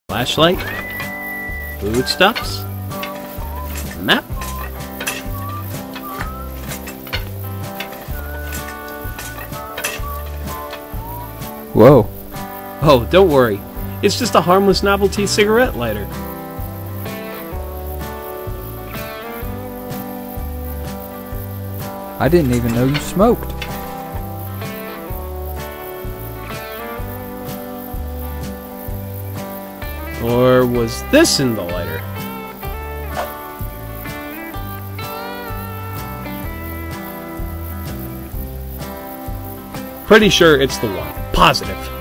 Flashlight, foodstuffs, map. Whoa. Oh, don't worry. It's just a harmless novelty cigarette lighter. I didn't even know you smoked. Or was this in the lighter? Pretty sure it's the one. Positive.